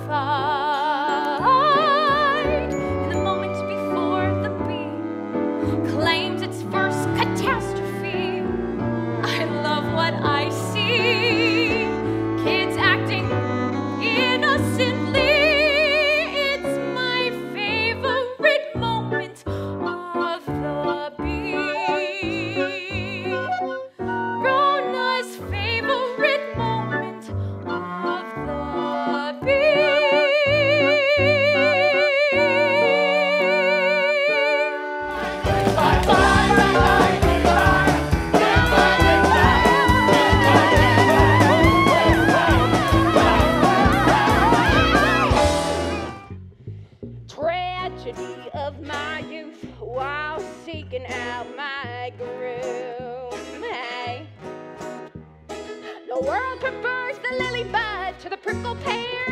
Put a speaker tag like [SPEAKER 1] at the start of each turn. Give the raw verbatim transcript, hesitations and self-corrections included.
[SPEAKER 1] fight. In the moment before the bee claims its first catastrophe, I love what I see. Kids acting innocently. It's my favorite moment of the bee. Rona's favorite moment of the
[SPEAKER 2] Tragedy of my youth while seeking out my groom. Hey. The world prefers the lily bud to the prickle pear.